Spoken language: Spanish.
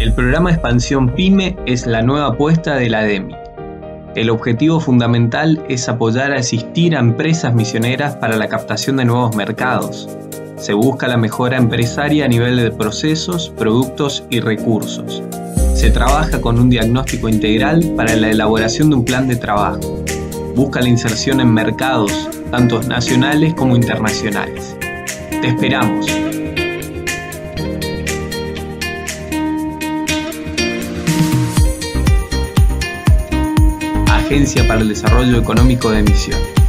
El programa de expansión PYME es la nueva apuesta de la ADEMI. El objetivo fundamental es apoyar a asistir a empresas misioneras para la captación de nuevos mercados. Se busca la mejora empresaria a nivel de procesos, productos y recursos. Se trabaja con un diagnóstico integral para la elaboración de un plan de trabajo. Busca la inserción en mercados, tanto nacionales como internacionales. Te esperamos. Agencia para el Desarrollo Económico de Misiones.